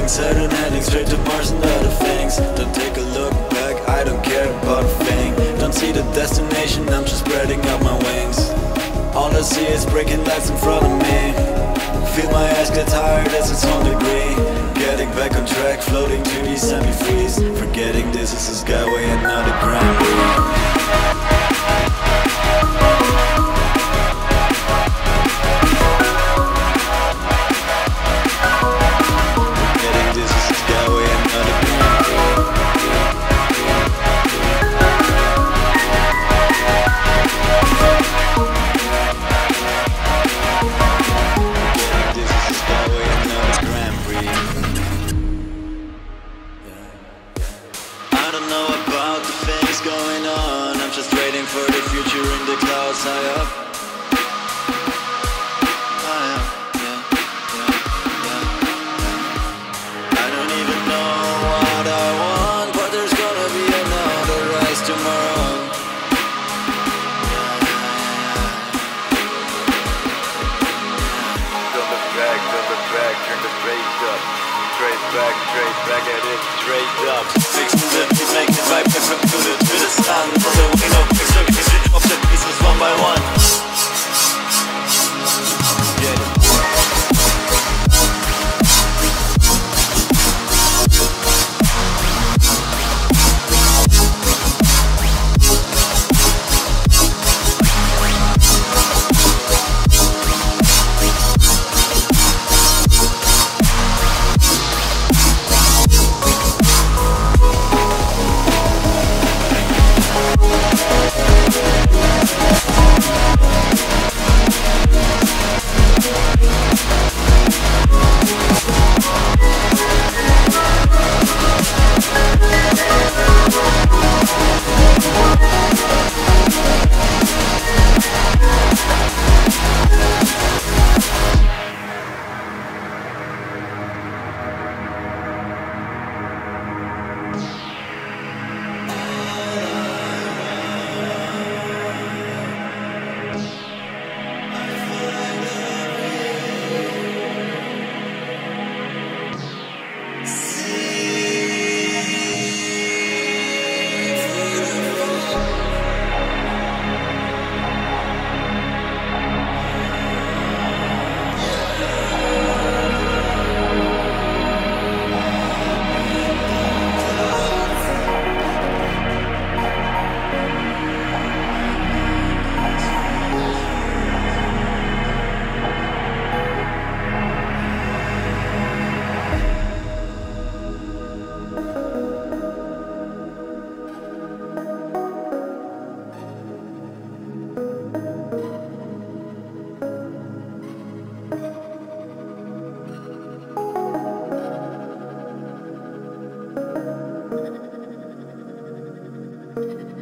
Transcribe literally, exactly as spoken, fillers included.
Saturn heading straight to Mars and other things. Don't take a look back, I don't care about a thing. Don't see the destination, I'm just spreading out my wings. All I see is breaking lights in front of me. Feel my ass get tired as it's on degree. Getting back on track, floating to these semi-freeze. Forgetting this is a skyway and not a Grand Prix. High up, high up, yeah, yeah, yeah, yeah. I don't even know what I want, but there's gonna be another rise tomorrow. Don't look back, don't look back, turn the bass up. Straight back, straight back at it, straight up. Fixing the beat, make the vibe perfect to the, to the sun. For the way no fix the beat, switch off the pieces one by one. Get it. Thank you.